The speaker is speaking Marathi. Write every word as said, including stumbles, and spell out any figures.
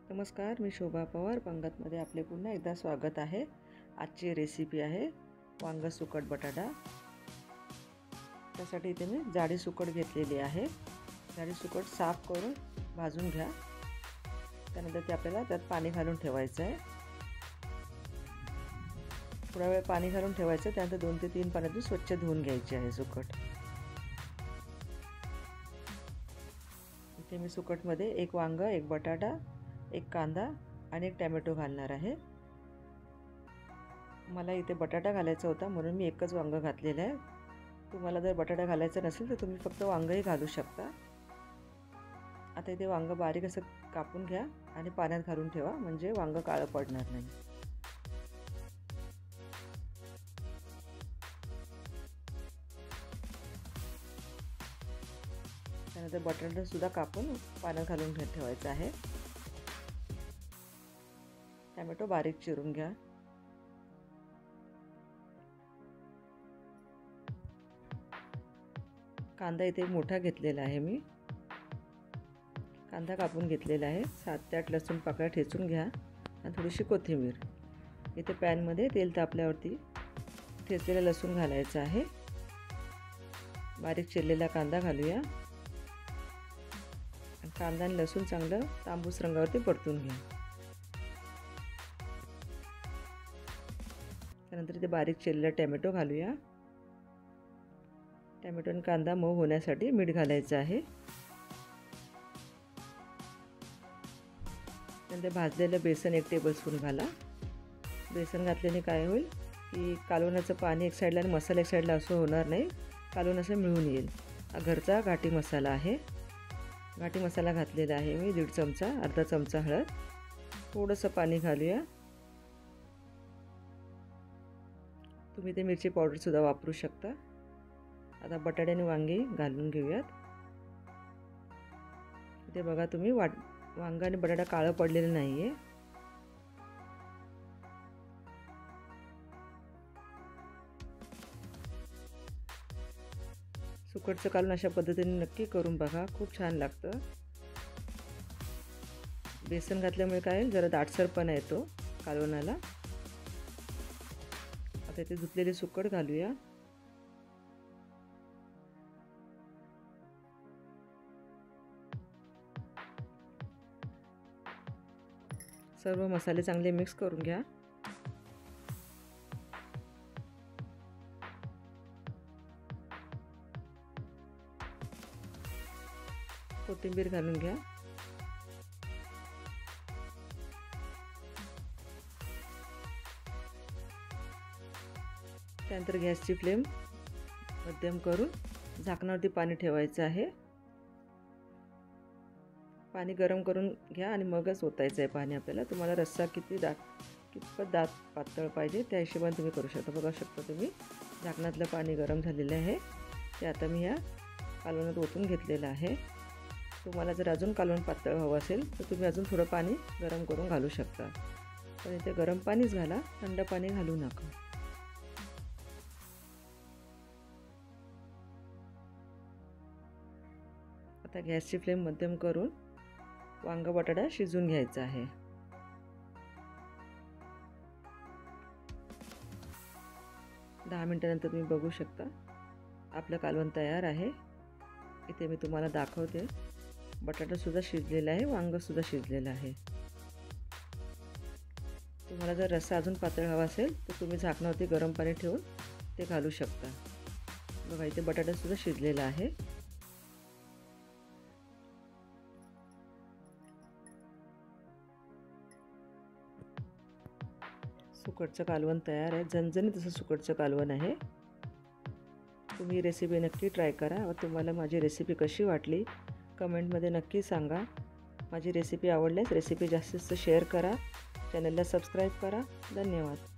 नमस्कार, मी शोभा पवार पंगतमध्ये आपले पुन्हा एकदा स्वागत आहे। आजची रेसिपी आहे वांग सुकट बटाटा। त्यासाठी इथे मी जाडी सुकट घेतलेली आहे। जाडी सुकट साफ करून भाजून घ्या। त्यानंतर ते आपल्याला त्यात पाणी घालून ठेवायचं आहे। थोडा वेळ पाणी घालून ठेवायचं। त्यानंतर दोन ते तीन पाण्यातून स्वच्छ धुवून घ्यायची आहे सुकट। इथे मी सुकटमध्ये एक वांग, एक बटाटा, एक कांदा आणि एक टोमॅटो घालणार आहे। मला इथे बटाटा घालायचा होता म्हणून मी एकच वांग घातलेलं आहे। तुम्हाला जर बटाटा घालायचा नसेल तर तुम्ही फक्त वांगही घालू शकता। आता इथे वांग बारीक असं कापून घ्या आणि पाण्यात घालून ठेवा, म्हणजे वांग काळं पडणार नाही। त्यानंतर बटाटा सुद्धा कापून पाण्यात घालून ठेवायचा आहे। टोमॅटो बारीक चिरून घ्या। कांदा इथे मोठा घेतलेला आहे मी। कांदा कापून घेतलेला आहे। सात ते आठ लसूण पाकळ्या ठेचून घ्या आणि थोडीशी कोथिंबीर। इथे पॅन मध्ये तेल तापल्यावरती ठेचलेला लसूण घालायचा आहे। बारीक चिरलेला कांदा घालूया। कांदा आणि लसूण चांगलं तांबूस रंगावरती परतून घ्या। त्यानंतर इथे बारीक चिरलेला टोमॅटो घालूया। टोमॅटो आणि कांदा मऊ होण्यासाठी मीठ घालायचं आहे। नंतर भाजलेलं बेसन एक टेबलस्पून घाला। बेसन घातल्याने काय होईल की कालवणाचं पाणी एक साईडला आणि मसाला एक साईडला असं होणार नाही, कालवण असं मिळून येईल। हा घरचा घाटी मसाला आहे। घाटी मसाला घातलेला आहे मी दीड चमचा, अर्धा चमचा हळद, थोडंसं पाणी घालूया। तुम्ही ते मिरची पावडर सुद्धा वापरू शकता। आता बटाटे आणि वांगी घालून घेऊयात। इथे बघा तुम्ही वाट वांगा आणि बटाटा काळं पडलेलं नाहीये। सुकटचं कालवण अशा पद्धतीने नक्की करून बघा, खूप छान लागतं। बेसन घातल्यामुळे काय जरा दाटसरपणा येतो कालवणाला। आता इथे धुतलेले सुकट घालूया। सर्व मसाले चांगले मिक्स करून घ्या। कोथिंबीर घालून घ्या। त्यानंतर गॅसची फ्लेम मध्यम करून झाकणावरती पाणी ठेवायचं आहे। पाणी गरम करून घ्या आणि मगच ओतायचं आहे पाणी आपल्याला। तुम्हाला रस्सा किती दाट कितपत दाट पातळ पाहिजे त्या हिशोबाने तुम्ही करू शकता। बघा शकता तुम्ही झाकणातलं पाणी गरम झालेलं आहे, ते आता मी या कालवणात ओतून घेतलेलं आहे। तुम्हाला जर अजून कालवण पातळ हवं असेल तर तुम्ही अजून थोडं पाणी गरम करून घालू शकता, पण इथे गरम पाणीच घाला, थंड पाणी घालू नका। आता गॅसची फ्लेम मध्यम करून वांग बटाटा शिजून घ्यायचा आहे। दहा मिनिटांनंतर तुम्ही बघू शकता आपलं कालवण तयार आहे। इथे मी तुम्हाला दाखवते, बटाटा सुद्धा शिजलेला आहे, वांग सुद्धा शिजलेलं आहे। तुम्हाला जर रस्सा अजून पातळ हवा असेल तर तुम्ही झाकणावरती गरम पाणी ठेवून ते घालू शकता। बघा इथे बटाटा सुद्धा शिजलेला आहे। सुकटचं कालवण तयार आहे। झणझणीत असं सुकटचं कालवण आहे। तुम्ही रेसिपी नक्की ट्राय करा व तुम्हाला माझी रेसिपी कशी वाटली कमेंटमध्ये नक्की सांगा। माझी रेसिपी आवडल्यास रेसिपी जास्तीत जास्त शेअर करा, चॅनलला सबस्क्राईब करा। धन्यवाद।